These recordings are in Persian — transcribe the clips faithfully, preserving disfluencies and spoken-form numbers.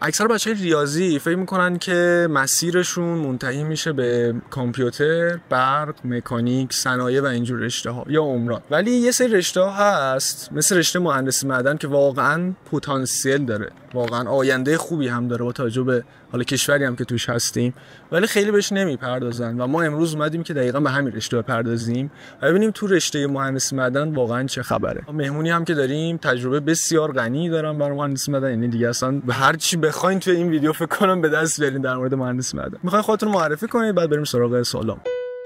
اکثر بچه‌های ریاضی فکر میکنن که مسیرشون منتهی میشه به کامپیوتر، برق، مکانیک، صنایع و اینجور رشته‌ها یا عمران. ولی یه سری رشته‌ها هست مثل رشته مهندسی معدن که واقعاً پتانسیل داره، واقعاً آینده خوبی هم داره با توجه به حالا کشوری هم که توش هستیم، ولی خیلی بهش نمیپردازن و ما امروز اومدیم که دقیقاً به همین رشته بپردازیم و ببینیم تو رشته مهندسی معدن واقعاً چه خبره. مهمونی هم که داریم تجربه بسیار غنی دارن برای مهندسی معدن، یعنی دیگه اصلا به هر چی بخواید تو این ویدیو فکر کنم به دست بیارین در مورد مهندسی معدن. میخواین خودتون معرفی کنید بعد بریم سراغ سوالام.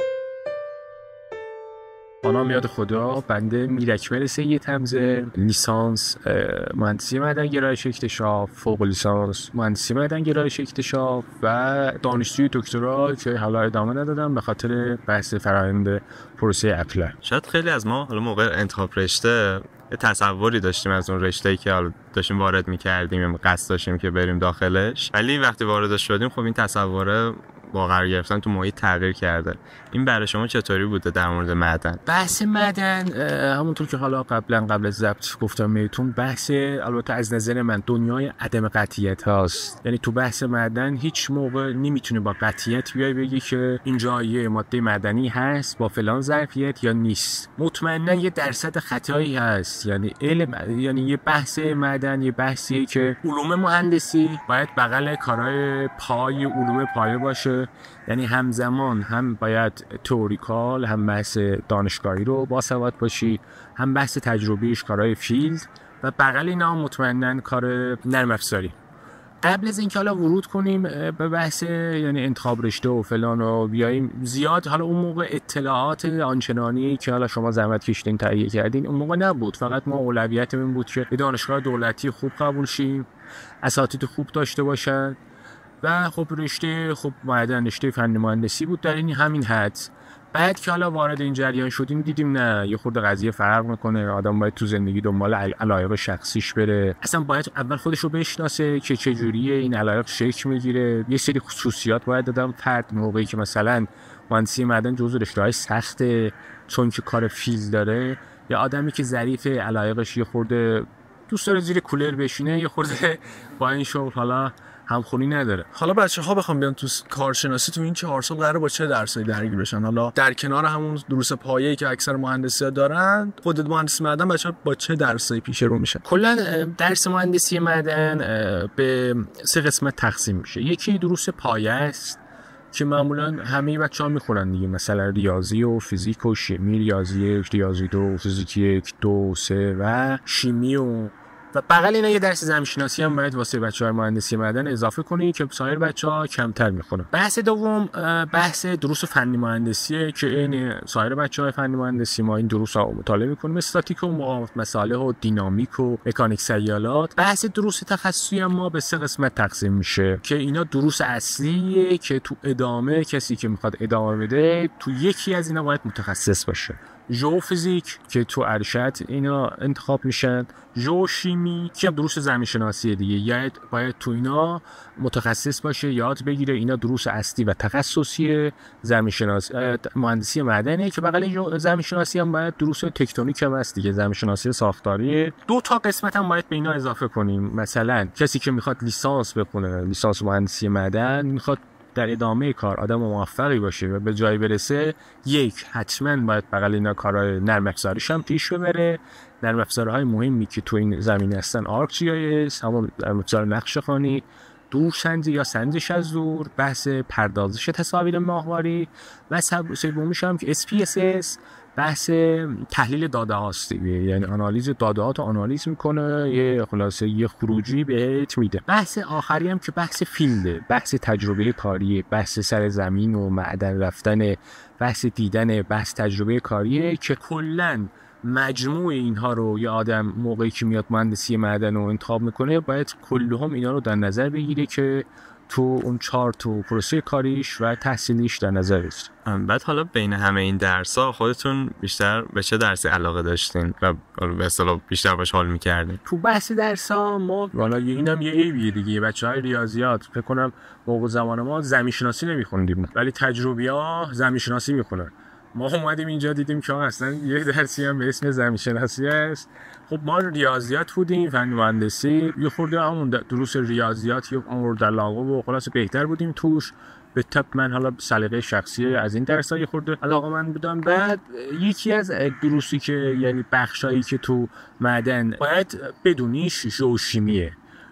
آنام یاد خدا، بنده میراکمل سید حمزه، لیسانس مهندسی معدن گرایش اکتشاف، فوق لیسانس مهندسی معدن گرایش اکتشاف و دانشجوی دکترا که حالا ادامه ندادم به خاطر بحث فرآیند پروسه اپلای. شاید خیلی از ما حالا موقع انتخاب رشته یه تصوری داشتیم از اون رشته‌ای که حالا داشتیم وارد می‌کردیم، قصد داشتیم که بریم داخلش، ولی وقتی وارد شدیم خب این تصوره با قرار گرفتن تو محیط تغییر کرده. این برای شما چطوری بوده در مورد معدن؟ بحث معدن همونطور که حالا قبلا قبل از ضبط گفتم بهتون، بحث البته از نظر من دنیای عدم قطعیت هاست. یعنی تو بحث معدن هیچ موقع نمیتونه با قطعیت بیای بگی که اینجا یه ماده معدنی هست با فلان ظرفیت یا نیست. مطمئنا یه درصد خطایی هست. یعنی علم، یعنی یه بحث معدن یه بحثیه که علوم مهندسی باید بغل کارهای پای علوم پایه باشه. یعنی همزمان هم باید تئوریکال، هم بحث دانشگاهی رو باسواد باشی، هم بحث تجربیش کارهای فیلد و بغل اینا مطمئناً کار نرم افزاری. قبل از اینکه حالا ورود کنیم به بحث یعنی انتخاب رشته و فلان و بیاییم زیاد، حالا اون موقع اطلاعات آنچنانی که حالا شما زحمت کشیدین تهیه کردین اون موقع نبود. فقط ما اولویتمون بود که دانشگاه دولتی خوب قبول شیم، اساتید خوب داشته باشن و خب رشته خب معدن رشته فن مهندسی بود در این همین حد. بعد که حالا وارد این جریان شدیم دیدیم نه، یه خورده قضیه فرق میکنه. آدم باید تو زندگی دنبال علایق شخصیش بره، اصلا باید اول خودش رو بشناسه که چه جوریه این علایق شکل میگیره. یه سری خصوصیات باید دادم فرد موقعی که مثلا مهندسی معدن جزو رشته‌های سخته چون که کار فیلد داره، یا آدمی که ظریف علایقش یه خورده دوست داره زیر کولر بشینه، یه خورده با این شغل حالا همخونی نداره. حالا بچه‌ها بخوام بیان تو کارشناسی تو این چهار سال قراره با چه درسایی درگیر بشن؟ حالا در کنار همون دروس پایه‌ای که اکثر مهندسی‌ها دارن، خود مهندسی معدن بچه‌ها با چه درسایی پیش رو میشن؟ کلا درس مهندسی معدن به سه قسمت تقسیم میشه. یکی دروس پایه است که معمولا همه بچه‌ها میخونن دیگه، مثلا ریاضی و فیزیک و شیمی، ریاضی یک، ریاضی دو، فیزیک یک، دو، سه و شیمی و و بغل اینا یه درس زمین شناسی هم باید واسه بچه‌های مهندسی معدن اضافه کنی که سایر بچه‌ها کمتر میخونن. بحث دوم بحث دروس فنی مهندسیه که این سایر بچه‌های فنی مهندسی ما این دروس رو مطالعه می‌کنیم، استاتیک و مقاومت مصالح و دینامیک و مکانیک سیالات. بحث دروس تخصصی ما به سه قسمت تقسیم میشه که اینا دروس اصلیه که تو ادامه کسی که میخواد ادامه بده تو یکی از اینا باید متخصص باشه. ژئوفیزیک که تو ارشد اینا انتخاب میشن، ژئوشیمی که دروس زمین شناسی دیگه، یعنی باید تو اینا متخصص باشه، یاد بگیره. اینا دروس اصلی و تخصصی زمین شناسی مهندسی معدنه که بغل زمین شناسی هم باید دروس تکتونیک هم هست دیگه، زمین شناسی ساختاری. دو تا قسمت هم باید به اینا اضافه کنیم. مثلا کسی که میخواد لیسانس بخونه، لیسانس مهندسی معدن، میخواد در ادامه کار آدم موفقی باشه و به جایی برسه، یک حتما باید بغل اینا کارهای نرم افزاریش هم پیش ببره. نرم افزارهای مهمی که تو این زمینه هستن آرک جی آی اس، همون نرم افزار نقشه خوانی، دورسنجی یا سنجش از دور، بحث پردازش تصاویر ماهواری و سومیش هم که اس پی اس اس، بحث تحلیل داده هاست دیگه، یعنی آنالیز داده ها رو آنالیز میکنه، یه خلاصه یه خروجی بهت میده. بحث آخری هم که بحث فیلده، بحث تجربه کاری، بحث سر زمین و معدن رفتن، بحث دیدن، بحث تجربه کاریه که کلاً مجموع اینها رو یه آدم موقعی که میاد مهندسی معدن رو انتخاب میکنه باید کلهم اینا رو در نظر بگیره که تو اون چهار تو پروسه کاریش و تحصیلیش در نظر بگیره. بعد حالا بین همه این درس‌ها خودتون بیشتر به چه درسی علاقه داشتین و به اصطلاح بیشتر باش حال می‌کردین؟ تو بحث درس‌ها ما والا اینم یه ایبیه دیگه، بچه‌های ریاضیات فکر کنم موقع زمان ما زمین شناسی نمی‌خوندیم ولی تجربیات زمین شناسی می‌خونن. ما اومدیم اینجا دیدیم که اصلا یه درسی هم به اسم زمین شناسی است. خب ما ریاضیات بودیم، فن مهندسی، یه خورده همون دروس ریاضیات یه مورد علاقه و خلاص بهتر بودیم توش. به تپ من حالا سلیقه شخصی از این درس‌ها یه خورده علاقه من بودم. بعد یکی از دروسی که یعنی بخشایی که تو معدن باید بدونیش ژئوشیمیه.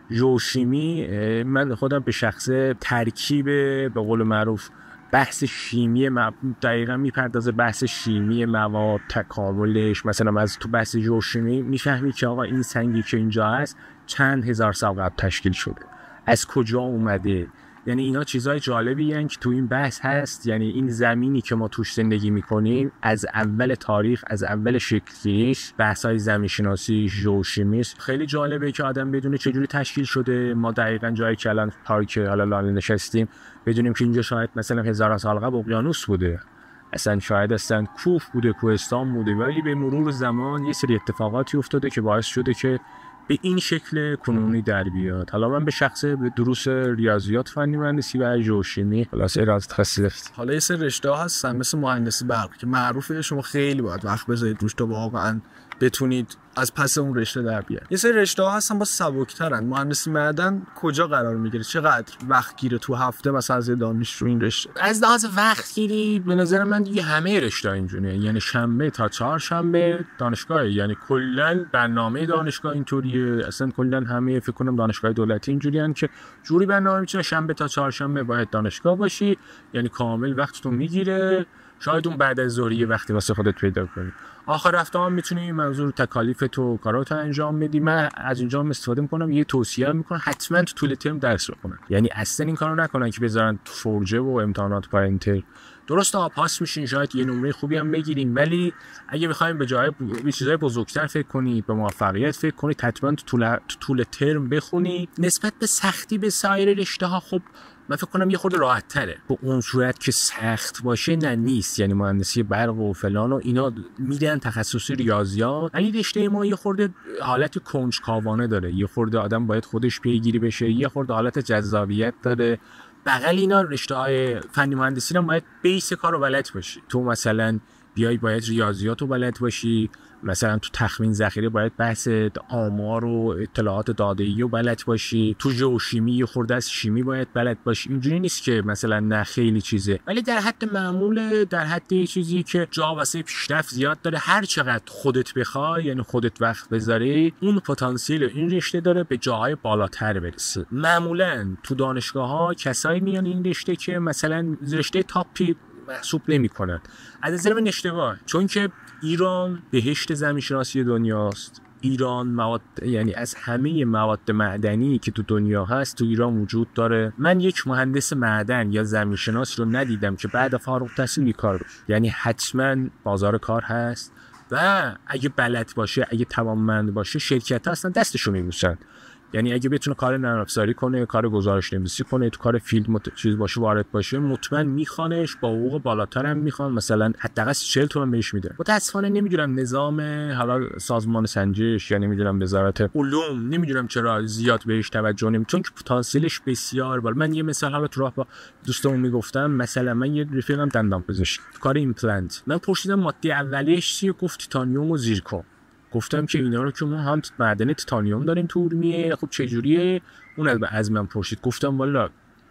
ژئوشیمی من خودم به شخص ترکیب به قول معروف بحث شیمی دقیقا میپردازه، بحث شیمی مواد، تکاملش. مثلا از تو بحث ژئوشیمی میفهمی که آقا این سنگی که اینجا هست چند هزار سال قبل تشکیل شده، از کجا اومده. یعنی اینا چیزای جالبی هستن که تو این بحث هست. یعنی این زمینی که ما توش زندگی میکنیم از اول تاریخ، از اول شکل‌گیریش، بحث‌های زمین شناسی، ژئوشیمی، خیلی جالبه که آدم بدونه چجوری تشکیل شده. ما دقیقاً جایی که الان پارک حالا لانه نشستیم بدونیم که اینجا شاید مثلا هزاران سال قبل اقیانوس بوده، اصلا شاید اصلا کوه بوده، کوهستان بوده، ولی به مرور زمان یه سری اتفاقاتی افتاده که باعث شده که به این شکل کنونی در بیاد. حالا من به شخص به دروس ریاضیات، فنی مهندسی و ژئوشیمی خلاص ارائه تخصصی. حالا یه سری رشته‌ها هستن مثل مهندسی برق که معروفه، شما خیلی باید وقت بذارید روش تا واقعا بتونید از پس اون رشته در بیاد. یه سری رشته‌ها هستن با سبک‌ترن. مهندسی معدن کجا قرار میگیره؟ چقدر وقت گیره تو هفته مثلا از دانشجو این رشته؟ از لحاظ وقت گیری به نظر من دیگه همه رشته‌ها اینجوریه. یعنی شنبه تا چهارشنبه دانشگاه، یعنی کلا برنامه دانشگاه اینطوریه. اصلا کلا همه فکر کنم دانشگاه دولتی اینجوریان که جوری برنامه میچینه شنبه تا چهارشنبه باید دانشگاه باشی، یعنی کامل وقتتون میگیره. شاید اون بعد از ظهری وقتی واسه خودت پیدا کنی. آخر هفته هم میتونی منظور تکالیف تو کاراتو انجام بدی. من از اینجا هم استفاده میکنم، یه توصیه میکنم حتما تو طول ترم درس بخونن. یعنی اصلا این کارو نکنن که بذارن تو فرجه و امتحانات پایین‌تر. درسته ها پاس میشین، شاید یه نمره خوبی هم بگیریم، ولی اگه بخوایم به جای به چیزای بزرگتر فکر کنید، به موفقیت فکر کنید، حتما تو طول تو طول ترم بخونید. نسبت به سختی به سایر رشته‌ها خب من فکر کنم یه خورده راحت تره. به اون صورت که سخت باشه نه نیست. یعنی مهندسی برق و فلان و اینا میدن تخصصی ریاضیات، ولی رشته ما یه خورده حالت کنجکاوانه داره. یه خورده آدم باید خودش پیگیری بشه، یه خورده حالت جذابیت داره. بغل اینا رشته‌های فنی مهندسی هم باید بیس کارو بلد باشی. تو مثلا بیای باید ریاضیاتو بلد باشی، مثلا تو تخمین ذخیره باید بحث آمار و اطلاعات داده‌ای رو بلد باشی، تو ژئوشیمی خورده از شیمی باید بلد باشی. اینجوری نیست که مثلا نه خیلی چیزه، ولی در حد معموله، در حد یه چیزی که جا واسه پیشرفت زیاد داره. هر چقدر خودت بخوای، یعنی خودت وقت بذاری، اون پتانسیل این رشته داره به جاهای بالاتر برسه. معمولا تو دانشگاه‌ها کسایی میان این رشته که مثلا رشته تاپی محسوب نمی‌کنن. از نظر من اشتباه، چون که ایران بهشت زمین شناسی دنیاست. ایران مواد، یعنی از همه مواد معدنی که تو دنیا هست تو ایران وجود داره. من یک مهندس معدن یا زمین شناس رو ندیدم که بعد فارغ التحصیل کار بشه. یعنی حتما بازار کار هست و اگه بلد باشه، اگه توانمند باشه، شرکت‌ها اصلا دستشو میبوسن. یعنی اگه بتونه کار نرم افزاری کنه، کار گزارش نویسی کنه، تو کار فیلد مت... چیز باشه، وارد باشه، مطمئن میخوانش، با حقوق بالاتر هم میخوان، مثلا حداقل چهل تومن بهش میده. متاسفانه نمیدونم نظام حالا سازمان سنجش یا نمیدونم وزارت علوم، نمیدونم چرا زیاد بهش توجه نمیکنه، چون که پتانسیلش بسیار بالا. من یه مثال حالا تو راه با دوستامون میگفتم، مثلا من یه رفیقم دندان پزشک، کار ایمپلنت، من پرسیدم ماده اولیه‌اش چیه؟ گفت تیتانیوم و زیرکون. گفتم که اینا رو که ما هم معدن تیتانیوم داریم تو ارومیه، خب چه جوریه؟ اون از من پرسید، گفتم والا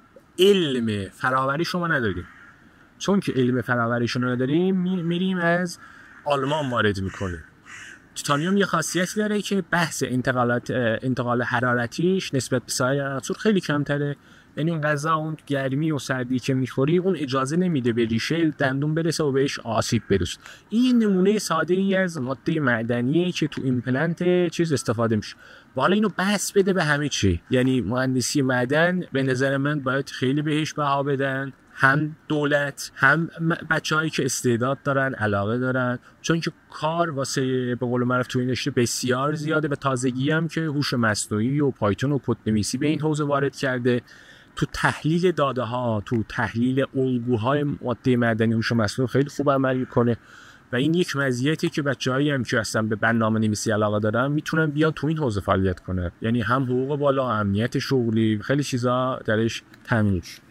علم فراوری شما نداریم، چون که علم فراوری شما نداریم میریم از آلمان وارد میکنیم. تیتانیوم یه خاصیتی داره که بحث انتقالات انتقال حرارتیش نسبت به سایر عناصر خیلی کمتره. یعنی اون غذا، اون گرمی و سردی که میخوری، اون اجازه نمیده به ریشه دندون برسه و بهش آسیب برسه. این نمونه ساده ای از ماده معدنیه که تو ایمپلنت چیز استفاده میشه. حالا اینو بس بده به همه چی. یعنی مهندسی معدن به نظر من باید خیلی بهش بها بدن، هم دولت، هم بچه‌هایی که استعداد دارن، علاقه دارن، چون که کار واسه به قول معروف تو این رشته بسیار زیاده. به تازگی هم که هوش مصنوعی و پایتون و کدنویسی به این حوزه وارد کرده. تو تحلیل داده ها، تو تحلیل الگوهای ماده معدنی هوش مصنوعی خیلی خوب عمل میکنه و این یک مزیتی که بچه‌هایی هم که اصلا به برنامه‌نویسی علاقه دارن میتونن بیان تو این حوزه فعالیت کنن. یعنی هم حقوق بالا، امنیت شغلی، خیلی چیزا درش تامین میشه.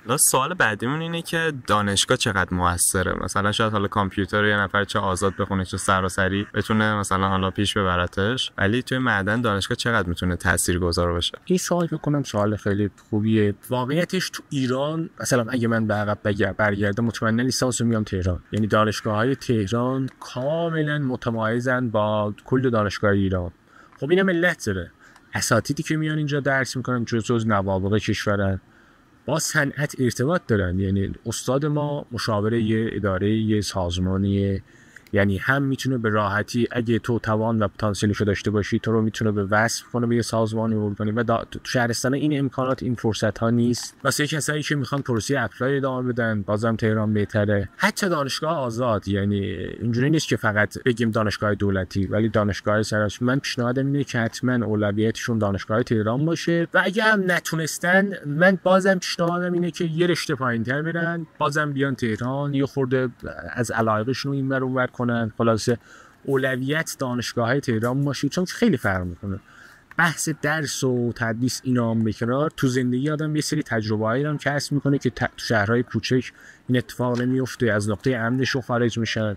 لا سوال بعدیمون اینه که دانشگاه چقدر موثره؟ مثلا شاید حالا کامپیوتر یه نفر چه آزاد بخونه چه سراسری بتونه مثلا حالا پیش ببرتش، ولی توی معدن دانشگاه چقدر میتونه تاثیرگذار باشه؟ این سوال بکنم سوال خیلی خوبیه. واقعیتش تو ایران مثلا اگه من به عقب برگردم مطمئنا لیسانس میام تهران، یعنی دانشگاه‌های تهران کاملا متمایزن با کل دانشگاه ایران. خب اینم علت داره، اساتیدی که میان اینجا درس میکنن جزء نوابغ کشورن، با صنعت ارتباط دارن. یعنی استاد ما مشاور یه اداره یه سازمانیه، یعنی هم میتونه به راحتی اگه تو توان و پتانسیلشو داشته باشی تو رو میتونه به وصف کنه به یه سازمانی ورگانی و تو شهرستان این امکانات این فرصت ها نیست. واسه کسایی که میخوان پروسه اپلای ادامه بدن بازم تهران بهتره. حتی دانشگاه آزاد، یعنی اینجوری نیست که فقط بگیم دانشگاه دولتی، ولی دانشگاه سراسری من پیشنهادم اینه که حتما اولویتشون دانشگاه تهران باشه و اگه هم نتونستن من بازم پیشنهادم اینه که یه رشته پایین‌تر برن، بازم بیان تهران یه خورده از علایقشون این ور اون ور کنن. خلاصه اولویت دانشگاه‌های تهران باشه، چون خیلی فرق میکنه. بحث درس و تدریس اینا هم بکنار، تو زندگی آدم یه سری تجربه‌ای هم کسب میکنه که تو شهرهای کوچک این اتفاق نمیفته، از نقطه امنش رو خارج میشن،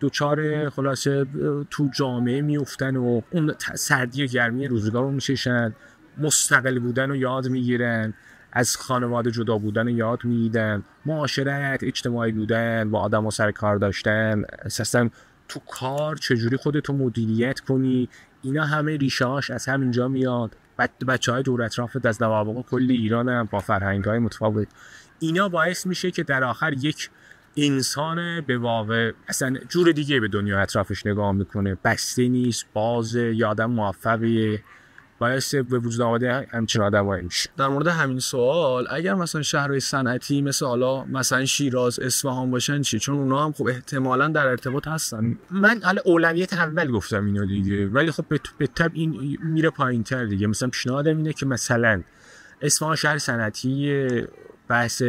دوچار خلاصه تو جامعه میفتن و اون سردی و گرمی روزگار رو میچشن، مستقل بودن رو یاد میگیرن، از خانواده جدا بودن رو یاد میدن، معاشرت، اجتماعی بودن، با آدم و سر کار داشتن، اساساً تو کار چجوری خودتو مدیریت کنی، اینا همه ریشه‌هاش از همینجا میاد. بعد بچه‌های دور اطرافت از نوابغ کل ایران هم با فرهنگ‌های متفاوت، اینا باعث میشه که در آخر یک انسان به واقع اصلا جور دیگه به دنیا اطرافش نگاه میکنه، بسته نیست، بازه، یا آدم موفقیه، باعث به وجود آمده همچین آدمایی میشه. در مورد همین سوال اگر مثلا شهرهای صنعتی مثل حالا مثلا شیراز، اصفهان باشن چی؟ چون اونا هم خب احتمالاً در ارتباط هستن. من حالا اولویت اول گفتم اینو دیگه، ولی خب به طب این میره پایین‌تر دیگه. مثلا پیشنهادم اینه که مثلا اصفهان شهر صنعتی، بحث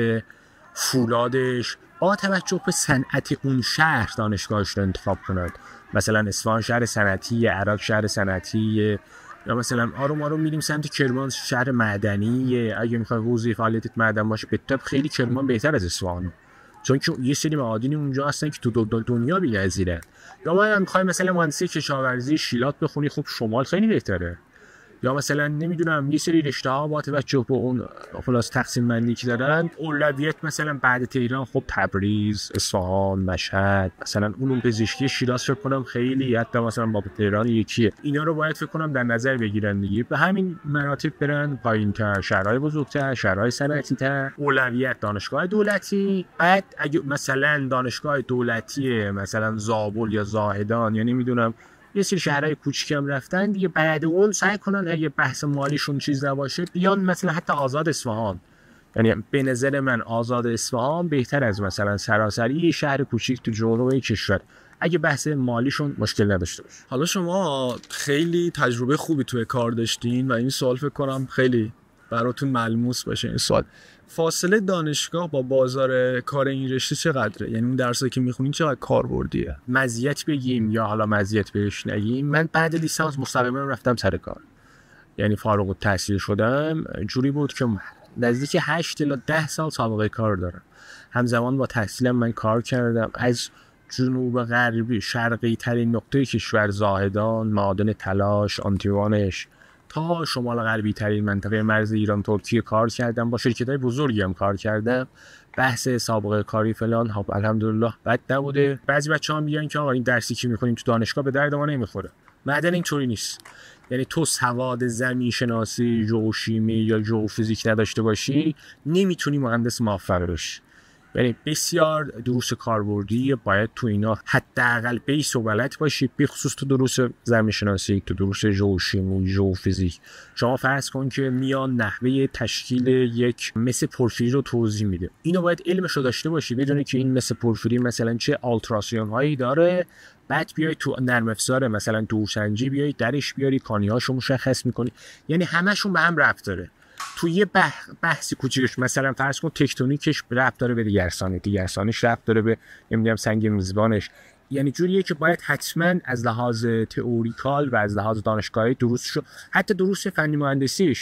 فولادش با توجه به صنعت اون شهر دانشگاهش رو انتخاب کنند. مثلا اصفهان شهر صنعتی، عراق شهر صنعتی، یا مثلا آروم آروم میریم سمت کرمان شهر معدنیه. اگه میخوای حوزه فعالیتت معدن باشه به طب خیلی کرمان بهتر از اصفهان، چون که یه سری معادنی اونجا هستن که تو دنیا بی‌نظیرن. یا ما میخوایم مثلا مهندسی کشاورزی شیلات بخونی، خب شمال خیلی بهتره. یا مثلا نمیدونم یه سری رشته‌ها با توجه به اون خلاص تقسیم بندی که دارن اولویت مثلا بعد تهران خب تبریز، اصفهان، مشهد، مثلا علوم پزشکی شیراز فکر کنم خیلی حتی مثلا با تهران یکیه. اینا رو باید فکر کنم در نظر بگیرن دیگه، به همین مراتب برن پایین‌تر، شهرهای بزرگتر، شهرهای صنعتی‌تر، اولویت دانشگاه دولتی. بعد اگه مثلا دانشگاه دولتی مثلا زابل یا زاهدان یا نمیدونم یه سری شهرهای کوچیک هم رفتن دیگه، بعد اون سعی کنن اگه بحث مالیشون چیز نباشه بیان مثلا حتی آزاد اصفهان. یعنی به نظر من آزاد اصفهان بهتر از مثلا سراسری یه شهر کوچیک تو جنوب کشور اگه بحث مالیشون مشکل نداشته باشه. حالا شما خیلی تجربه خوبی توی کار داشتین و این سوال فکر کنم خیلی براتون ملموس باشه. این سوال فاصله دانشگاه با بازار کار این رشته چقدره؟ یعنی اون درسایی که میخونین چقدر کاربردیه؟ مزیت بگیم یا حالا مزیت بهش نگیم، من بعد لیسانس مستقیما رفتم سر کار، یعنی فارغ التحصیل شدم. جوری بود که نزدیک هشت تا ده سال سابقه کار دارم. همزمان با تحصیلم من کار کردم، از جنوب غربی شرقی ترین نقطه کشور زاهدان، معادن تلاش، آنتیوانش، تا شمال غربی ترین منطقه مرز ایران ترکیه کار کردم. با شرکت‌های بزرگی هم کار کردم. بحث سابقه کاری فلان ها الحمدلله بد نبوده. بعضی بچه‌ها میگن که آقا این درسی که می‌خونیم تو دانشگاه به درد ما نمیخوره. معدن اینطوری نیست. یعنی تو سواد زمین شناسی، ژئوشیمی یا ژئوفیزیک نداشته باشی نمیتونی مهندس موفق بشی. یعنی بسیار دروس کاربردی باید تو اینا حداقل بیس و بلد باشی، به خصوص تو دروس زمین شناسی، تو دروس ژئوشیمی، ژئوفیزیک. شما فرض کن که میان نحوه تشکیل یک مس پورفیری رو توضیح میده، اینو باید علمش رو داشته باشی، بدونی که این مس پورفیری مثلا چه آلتراسیون هایی داره، بعد بیای تو نرم افزار مثلا دورسنجی بیای درش بیاری کانیهاشو مشخص میکنی. یعنی همشون به هم ربط داره. تو یه بح... بحثی کوچیکش مثلا فرض کن تکتونیکش ربط داره به دیگرسانی، دیگرسانیش ربط داره به نمیدونم سنگ میزبانش. یعنی جوریه که باید حتما از لحاظ تئوریکال و از لحاظ دانشگاهی دروسشو، حتی دروس فنی مهندسیش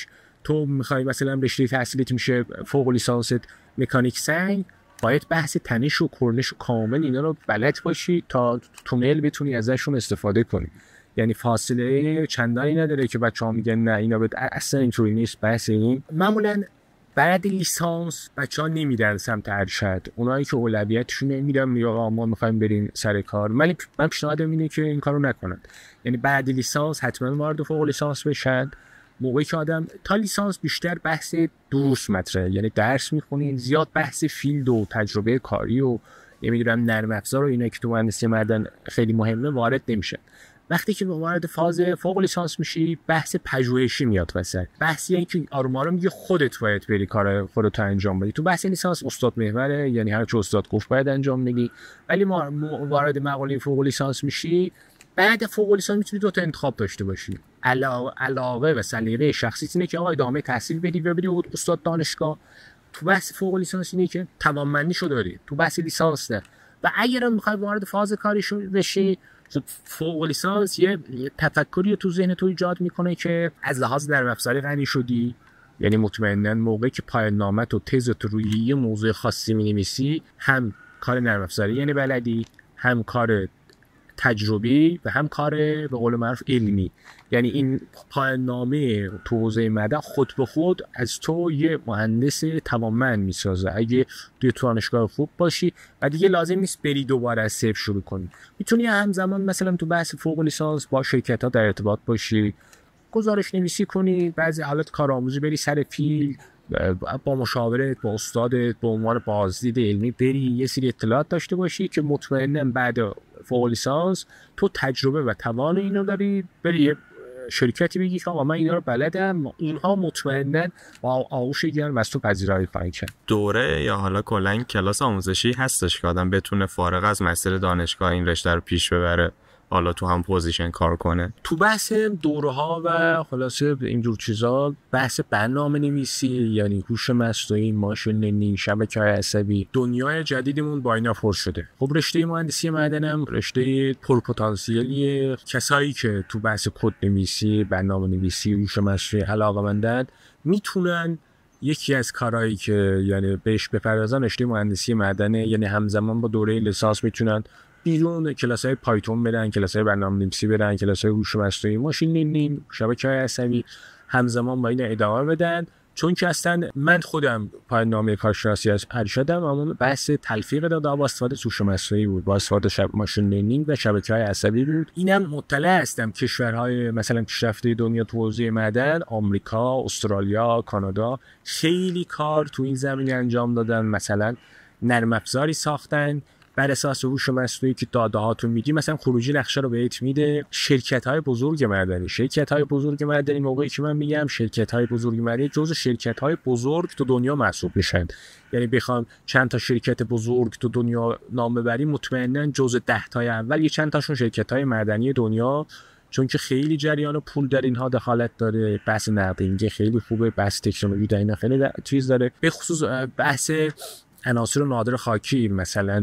تو میخوای مثلا رشته تحصیلیت میشه فوق لیسانس مکانیک سنگ، باید بحث تنش و کرنش و کامل اینا رو بلد باشی تا تونل بتونی ازشون استفاده کنی. یعنی فاصله چندانی نداره که بچه‌ها میگن نه اینا بد... اصلا اینطوری نیست. بحث این معمولا بعد لیسانس بچه‌ها نمیرن سمت ارشد، اونایی که اولویتشون نمیدن میگن آقا ما می‌خوایم بریم سر کار. ولی من پیشنهادم اینه که این کارو نکنن. یعنی بعد لیسانس حتما وارد فوق لیسانس بشن. موقعی که آدم تا لیسانس بیشتر بحث دروس مطرحه، یعنی درس میخونین، زیاد بحث فیلد و تجربه کاری و نمیدونم نرم افزار و اینا که تو مهندسی معدن خیلی مهمه وارد نمیشه. وقتی که وارد فاز فوق لیسانس میشی بحث پژوهشی میاد وسط. بحثی اینه که آروم میگه خودت باید بری کار خودت انجام بدی. تو بحث لیسانس استاد محوره، یعنی هر چه استاد گفت باید انجام بدی. ولی ما وارد مقاله فوق لیسانس میشی، بعد فوق لیسانس میتونی دو تا انتخاب داشته باشی. علاوه علاوه و سلیقه شخصیت اینه که آقا ادامه تحصیل بدی و بری استاد دانشگاه. تو بحث فوق لیسانس اینه که توانمندیشو داری. تو بحث لیسانس نه. و اگرم میخوای وارد فاز کاری بشی، فوق لیسانس یه تفکری تو ذهن تو ایجاد میکنه که از لحاظ نرم افزاری غنی شدی. یعنی مطمئنا موقعی که پایان نامت و تزت روی یه موضوع خاصی مینویسی، هم کار نرم افزاری یعنی بلدی، هم کار تجربی و هم کار به قول معروف علمی. یعنی این پایان نامه تو حوزه معدن خود به خود از تو یه مهندس توانمند میسازه اگه توی دانشگاه خوب باشی و دیگه لازم نیست بری دوباره از صفر شروع کنی. میتونی همزمان مثلا تو بحث فوق لیسانس با شرکت ها در ارتباط باشی، گزارش نویسی کنی، بعضی حالات کارآموزی بری سر فیلد، با مشاورت با استادت به عنوان بازدید علمی بری یه سری اطلاعات داشته باشی که مطمئنا بعد فوق لیسانس تو تجربه و توان اینو داری بری شرکتی بگی که آقا من اینا رو بلدم، اینها مطمئنا با آغوش گرم از تو پذیرایی خواهند کرد. دوره یا حالا کلا کلاس آموزشی هستش که آدم بتونه فارغ از مسیر دانشگاه این رشته رو پیش ببره، حالا تو هم پوزیشن کار کنه؟ تو بحث دوره ها و خلاصه اینجور چیزا، بحث برنامه نویسی یعنی هوش مصنوعی، ماشین لرنینگ، شبکه‌های عصبی، دنیای جدیدمون با اینا پر شده. خب رشته مهندسی معدنم رشته پرپتانسیلیه. کسایی که تو بحث کد نویسی، برنامه نویسی، هوش مصنوعی علاقه‌مندن میتونن یکی از کارهایی که یعنی بهش بپردازن رشته مهندسی معدنه. یعنی همزمان با دوره لیسانس میتونن بیرون کلاس‌های پایتون برن، کلاس‌های برنامه‌نویسی برن، کلاس‌های هوش مصنوعی، ماشین لرنینگ، شبکه‌های عصبی، همزمان با این ادامه بدن. چون که اصلا من خودم پایان‌نامه کارشناسی از ارشدم، اما بحث تلفیق داده با استفاده از هوش مصنوعی بود، با استفاده شب ماشین لرنینگ و شبکه‌های عصبی بود. اینم مطلع هستم کشورهای مثلا پیشرفته دنیا تو حوزه معدن، آمریکا، استرالیا، کانادا خیلی کار تو این زمینه انجام دادن. مثلا نرم افزاری ساختن بر اساس هوش مصنوعی که داده‌هاتون میدی، مثلا خروجی نقشه رو بهت میده. شرکت‌های بزرگ معدنی شرکت‌های بزرگ معدنی موقعی که من میگم شرکت‌های بزرگ معدنی جزو شرکت‌های بزرگ تو دنیا محسوب میشن. یعنی بخوام چند تا شرکت بزرگ تو دنیا نام ببریم، مطمئنا جزو ده تای اول یه چند تاشون شرکت‌های معدنی دنیا، چون که خیلی جریان و پول در اینها دخالت داره. بحث نقدینگ خیلی خوبه، بحث تکنولوژی در اینا خیلی چیز داره. به خصوص بحث عناصر نادر خاکی مثلا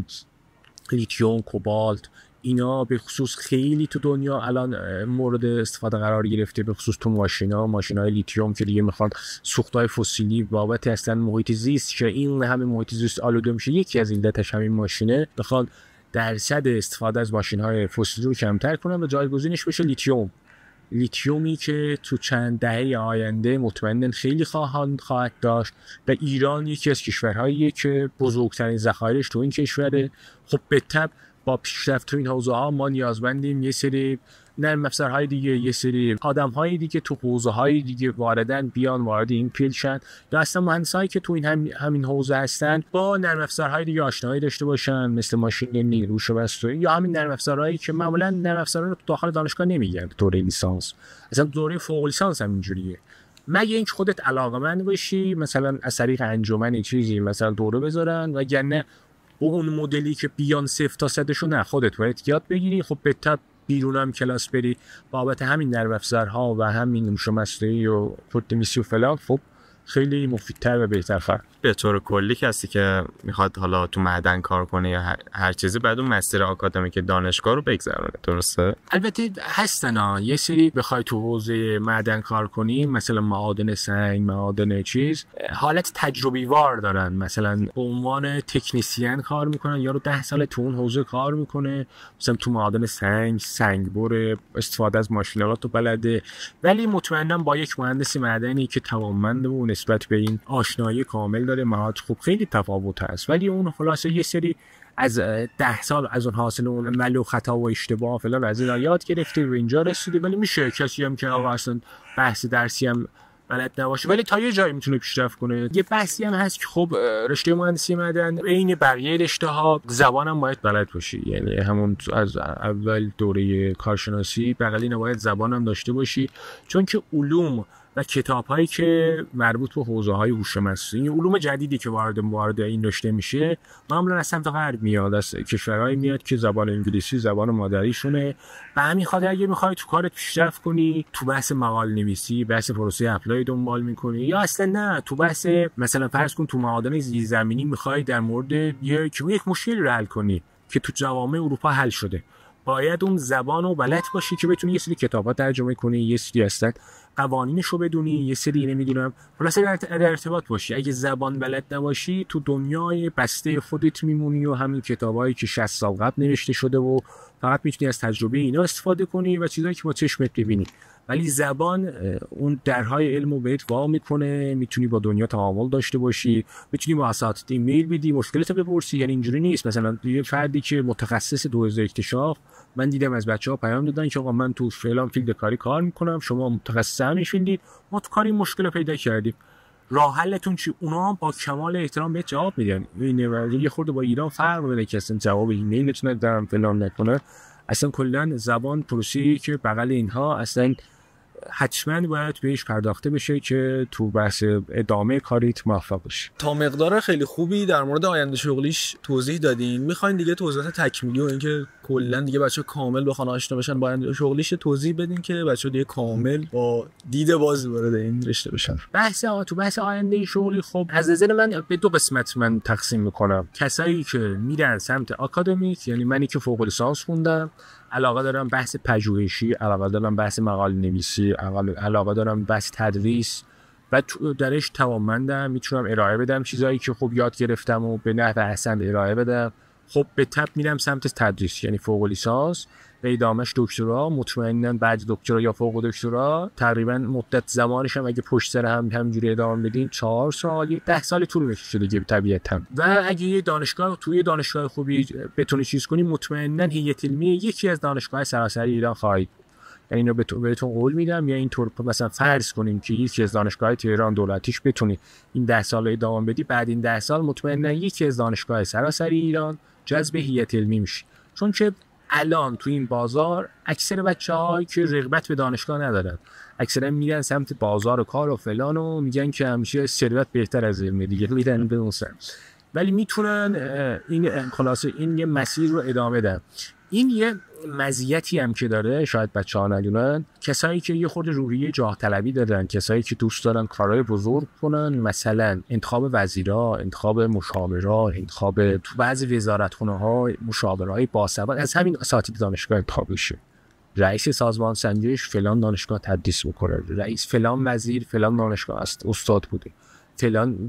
لیتیوم، کوبالت، اینا به خصوص خیلی تو دنیا الان مورد استفاده قرار گرفته، به خصوص تو ماشینا ماشینای لیتیوم که دیگه میخوان سوختای فسیلی بابت اصلا محیط زیست که این همه محیط زیست آلوده میشه. یکی از علتش همین ماشینه، میخوان درصد استفاده از ماشین‌های فسیلی رو کمتر کنن و جایگزینش بشه لیتیوم. لیتیومی که تو چند دهه آینده مطمئناً خیلی خواهند خواهد داشت و ایران یکی از کشورهاییه که بزرگترین ذخایرش تو این کشوره. خب به تبع با پیشرفت تو این حوزه‌ها ما نیازمندیم یه سری نرم افزارهای دیگه، یه سری آدم‌های دیگه تو حوزه‌های دیگه واردن بیان، وارد این فیلد شن، یا اصلا مهندسایی که تو این هم همین حوزه هستن با نرم افزارهای دیگه آشنایی داشته باشن، مثل ماشین لرنینگ، هوش مصنوعی، یا همین نرم افزارهایی که معمولا نرم افزارها رو تو داخل دانشگاه نمیگن دوره لیسانس، اصلا دوره فوق لیسانس هم اینجوریه. مگه اینکه خودت علاقه‌مند باشی مثلا از طریق انجمن چیزی مثلا دوره بذارن، وگرنه اون مدلی که بیان صفر تا صدشو نه، خودت باید یاد بگیری. خب بهتر بیرون هم کلاس بری بابت همین نرم افزارها و همین هوش مصنوعی و کد نویسی و فلان. خب خیلی مفیدتر و بهتر خواهد. به طور کلی کسی که میخواد حالا تو معدن کار کنه یا هر, هر چیزی بعد اون مسیر آکادمیک دانشگاه رو بگذرونه، درسته؟ البته هستن ها یه سری بخوای تو حوزه معدن کار کنی، مثلا معادن سنگ، معادن چیز، حالت تجربی وار دارن، مثلا به عنوان تکنیسین کار میکنن، یارو ده سال تو اون حوزه کار میکنه، مثلا تو معادن سنگ، سنگبر، استفاده از ماشینالات و بلده، ولی مطمئنا با یک مهندس معدنی که توانمند و نسبت به این آشنایی کامل داره، مهارت خوب، خیلی تفاوت هست. ولی اون خلاصه یه سری از ده سال از اون حاصل اون عمل و خطا و اشتباه فلان از این یاد گرفته و اینجا رسیده. ولی میشه کسی هم که آقا اصلا بحث درسی هم بلد نباشه ولی تا یه جایی میتونه پیشرفت کنه. یه بحثی هم هست که خب رشته مهندسی معدن عین بقیه رشته ها زبان هم باید بلد باشی، یعنی همون از اول دوره کارشناسی بغلی نباید زبان هم داشته باشی، چون که علوم و کتاب‌هایی که مربوط به حوزه‌های هوش مصنوعی، علوم جدیدی که وارد وارد این رشته میشه، معمولاً از سمت غرب میاد، از کشورهایی میاد که زبان انگلیسی زبان مادریشونه. به همین خاطر اگه می‌خوای تو کارت پیشرفت کنی، تو بحث مقاله نویسی، بحث پروسه اپلای دنبال می‌کنی، یا اصلا نه تو بحث مثلا فرض کن تو معادن زیرزمینی می‌خوای در مورد یک یک مشکلی رو حل کنی که تو جوامع اروپا حل شده، باید اون زبانو بلد باشی که بتونی یه سری کتابا ترجمه کنی، یه سری هستن قوانینش رو بدونی، یه سری نمیدونم خلاصه در ارتباط باشی. اگه زبان بلد نباشی تو دنیای بسته خودت میمونی و همین کتابایی که شصت سال قبل نوشته شده و فقط میتونی از تجربه اینا استفاده کنی و چیزایی که با چشمت ببینی. ولی زبان اون درهای علم رو بهت وا میکنه، میتونی با دنیا تعامل داشته باشی، میتونی با اساتید ایمیل بدی، مشکلت بپرسی. یعنی اینجوری نیست مثلا یه فردی که متخصص دوزه اکتشاف، من دیدم از بچه‌ها پیام دادن که آقا من تو فلان فیلد کاری کار میکنم، شما متخصص همین فیلدید، ما تو کاری مشکل پیدا کردیم، راه حلتون چی؟ اونا با کمال احترام بهت جواب میدن. این یه خورده با ایران فرق داره که اصلا جواب ایمیلتون دارم فلان نکنه. اصلا کلا زبان پروسه‌ای که بغل اینها اصلا حتما باید بهش پرداخته بشه که تو بحث ادامه کاریت موفق باشی. تا مقدار خیلی خوبی در مورد آینده شغلیش توضیح دادین. میخواین دیگه توضیحات تکمیلی و اینکه کلا دیگه بچه‌ها کامل بخوان آشنا بشن با آینده شغلیش توضیح بدین که بچه‌ها دیگه کامل با دید باز وارد این رشته بشن. بحث تو بحث آینده شغلی خب از نظر من به دو قسمت من تقسیم میکنم. کسایی که میرن سمت آکادمیک، یعنی منی که فوق لیسانس خوندم، علاقه دارم بحث پژوهشی، علاقه دارم بحث مقاله نویسی، علاقه دارم بحث تدریس و درش توانمندم، میتونم ارائه بدم چیزایی که خوب یاد گرفتم و به نحو احسن ارائه بدم. خب به تپ میرم سمت تدریس، یعنی فوق لیسانس و ادامهش دکترا. مطمئنا بعد دکترا یا فوق دکترا تقریبا مدت زمانش هم اگه پشت سر هم همینجوری ادامه بدین چهار سال ده سال طول میکشه دیگه طبیعتا. و اگه یه دانشگاه توی دانشگاه خوبی بتونی چیز کنی، مطمئنا هیئت علمی یکی از دانشگاه سراسری ایران خواهید. یعنی اینو بهتون قول میدم. یا اینطور مثلا فرض کنیم که یکی از دانشگاه تهران دولتیش بتونی این ده سال ادامه بدی، بعد این ده سال مطمئنا یکی از دانشگاه سراسری ایران جذب هیئت علمی میشی. چون که الان تو این بازار اکثر بچه‌هایی که رغبت به دانشگاه ندارن، اکثرا میرن سمت بازار و کار و فلان و میگن که همیشه ثروت بهتر از علم دیگه، میرن به اون سمت. ولی میتونن این خلاصه این یه مسیر رو ادامه بدن. این یه مزیتی هم که داره، شاید بچه‌ها ندونن، کسایی که یه خورده روحیه جاه طلبی دارن، کسایی که دوست دارن کارهای بزرگ کنن، مثلا انتخاب وزیرا، انتخاب مشاورا، انتخاب تو بعضی وزارتخونه‌ها مشاورای باسواد از همین اساتید دانشگاه انتخاب بشه. رئیس سازمان سنجش فلان دانشگاه تدریس می‌کنه، رئیس فلان وزیر فلان دانشگاه است استاد بوده، فلان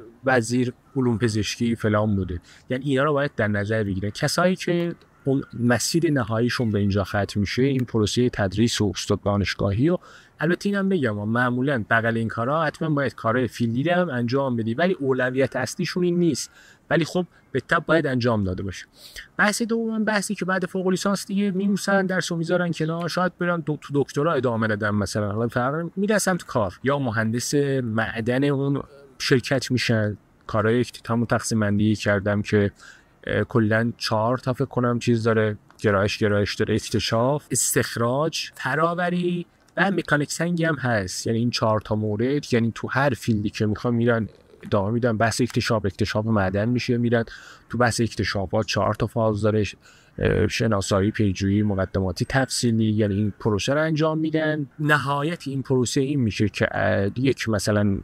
وزیر علوم پزشکی فلان بوده. یعنی اینا رو باید در نظر بگیرن. کسایی که اون مسیر نهاییشون به اینجا ختم میشه، این پروسه تدریس و استاد دانشگاهی، و البته اینم بگم معمولا بغل این کارا حتما باید کارهای فیلدی هم انجام بدی، ولی اولویت اصلیشون این نیست، ولی خب به تبع باید انجام داده باشه. بحث دوم بحثی که بعد فوق لیسانس دیگه میموسن درسو میذارن کنار، شاید برن دو تو دکترا ادامه بدن، مثلا حالا فرق میره سمت کار، یا مهندس معدن اون شرکت میشن. کارهای تمام تقسیم بندی کردم که کلا چهار تا فکر کنم چیز داره، گرایش گرایش داره، اکتشاف، استخراج، فراوری و مکانیک سنگ هم هست. یعنی این چهار تا مورد، یعنی تو هر فیلدی که میخوام میرن ادامه میدن. بحث اکتشاف اکتشاف معدن میشه، میرن تو بحث اکتشافات چهار تا فاز داره، شناسایی، پیجویی، مقدماتی، تفصیلی. یعنی این پروسه رو انجام میدن. نهایت این پروسه این میشه که یک مثلا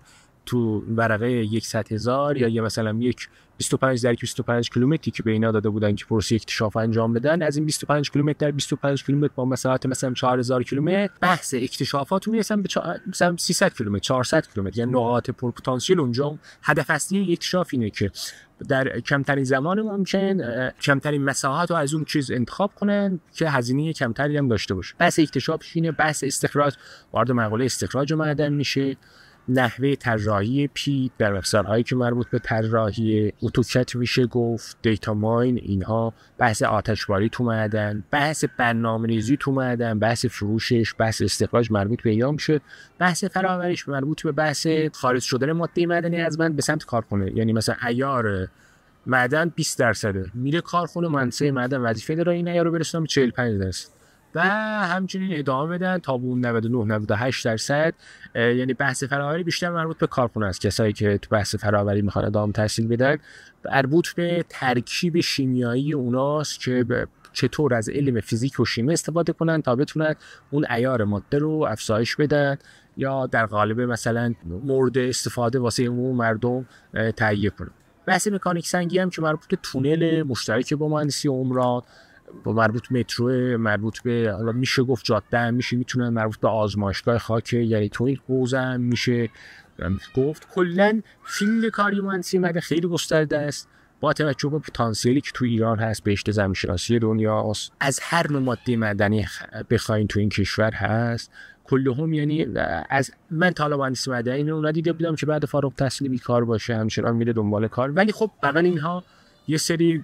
تو ورقه صد هزار یا یا مثلا یک بیست و پنج در بیست و پنج کیلومتری که به اینا داده بودن که پروسه اکتشاف انجام بدن، از این بیست و پنج کیلومتر در بیست و پنج کیلومتر با مساحت مثلا چهار هزار کیلومتر بحث اکتشافات میرسن به چا... مثلا سیصد کیلومتر چهارصد کیلومتر، یعنی نقاط پر پتانسیل اونجا. هدف اصلی اکتشاف اینه که در کمترین زمان ممکن کمترین مساحت رو از اون چیز انتخاب کنن که هزینه کمتری هم داشته باشه. بحث اکتشافش اینه. بحث استخراج وارد مقوله استخراج معدن میشه، نحوه طراحی پیت در مفصل‌هایی که مربوط به طراحی اتوکت میشه گفت، دیتا ماین، اینها، بحث آتشباری تو معدن، بحث برنامه‌ریزی تو معدن، بحث فروشش، بحث استخراج مربوط به ایام میشه، بحث فراوریش مربوط به بحث خارج شدن ماده معدنی از من به سمت کارخونه. یعنی مثلا عیار معدن بیست درصده میره کارخونه، مهندسی معدن وظیفه داره این عیار رو برسونه به چهل و پنج درصد و همچنین ادامه بدن تا به اون نود و نه نود و هشت درصد. یعنی بحث فراوری بیشتر مربوط به کارخونه است. کسایی که تو بحث فراوری میخوان ادامه تحصیل بدن مربوط به ترکیب شیمیایی اوناست که چطور از علم فیزیک و شیمی استفاده کنن تا بتونن اون عیار ماده رو افزایش بدن یا در قالب مثلا مورد استفاده واسه عموم مردم تهیه کنن. بحث مکانیک سنگی هم که مربوط به تونل مشترک با مهندسی عمران، با مربوط مترو، مربوط به حالا میشه گفت جاده هم میشه، میتونن مربوط به آزمایشگاه خاک یعنی تونیک حوزه هم میشه گفت. کلا فیلد کاری مهندسی معدن خیلی گسترده است با توجه به پتانسیلی که تو ایران هست، بهشت زمین شناسی دنیاست، از هر نوع ماده معدنی بخواین تو این کشور هست کلهم. یعنی از من تا حالا مهندسی معدنی رو ندیده بودم که بعد فارغ التحصیل بیکار باشه، همچنان میره دنبال کار. ولی خب واقعا اینها یه سری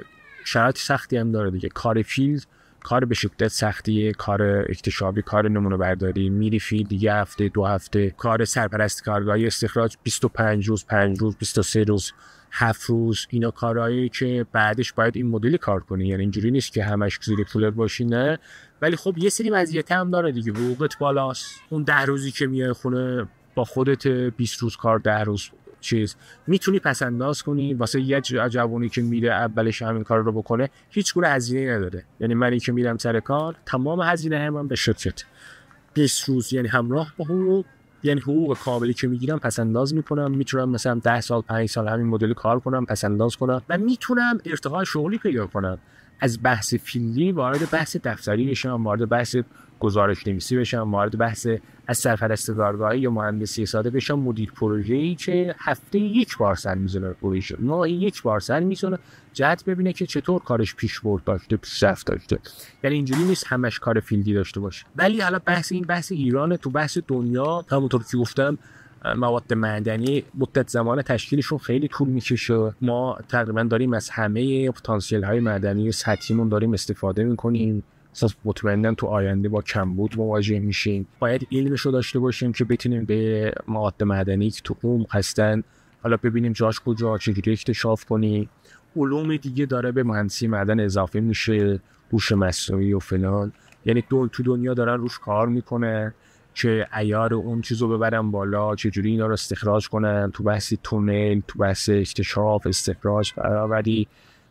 شرایط سختی هم داره دیگه. کار فیلد کار به شدت سختیه، کار اکتشافی، کار نمونه برداری، میری فیلد یه هفته دو هفته، کار سرپرست کارگاهی استخراج بیست و پنج روز پنج روز بیست و سه روز هفت روز، اینا کارهایی که بعدش باید این مدل کار کنی. یعنی اینجوری نیست که همش زیر کولر باشی، نه. ولی خب یه سری مزیت هم داره دیگه، حقوقت بالاست. اون ده روزی که میای خونه با خودت بیست روز کار، ده روز چیز میتونی پس انداز کنی. واسه یه جوونی که میره اولش همین کار رو بکنه هیچ گونه هزینه نداره. یعنی منی که میرم سر کار تمام هزینه هم, هم به شرکت بیست روز یعنی همراه با حقوق، یعنی حقوق کاملی که میگیرم پس انداز میکنم. میتونم مثلا ده سال پنج سال همین مدل کار کنم، پس انداز کنم و میتونم ارتقاء شغلی پیدا کنم. از بحث فیلدی وارد بحث دفتری بشم، وارد بحث گزارش نویسی بشم، وارد بحث از سرپرست کارگاهی یا مهندسی ساده بشم، مدیر پروژه‌ای که هفته یک بار سر میزنه پروژه، ماهی یک بار سر میزنه جهت ببینه که چطور کارش پیش برد داشته، پیشرفت داشته. یعنی اینجوری نیست همش کار فیلدی داشته باشه. ولی حالا بحث این بحث ایران، تو بحث دنیا همونطور که گفتم مواد معدنی مدت زمان تشکیلشون خیلی طول میکشه. ما تقریبا داریم از همه پتانسیل های معدنی سطحیمون داریم استفاده میکنیم. اساس مطمئناً تو آینده با کمبود مواجه میشیم. باید علمشو داشته باشیم که بتونیم به مواد معدنی که تو عمق هستن حالا ببینیم جاش کجا، چجوری اکتشاف کنیم. علوم دیگه داره به مهندسی معدن اضافه میشه، هوش مصنوعی و فلان. یعنی دو تو دنیا دارن روش کار میکنه که عیار اون چیزو ببرن بالا، چجوری اینا رو استخراج کنن تو بحث تونل، تو بحث اکتشاف، استخراج، فراوری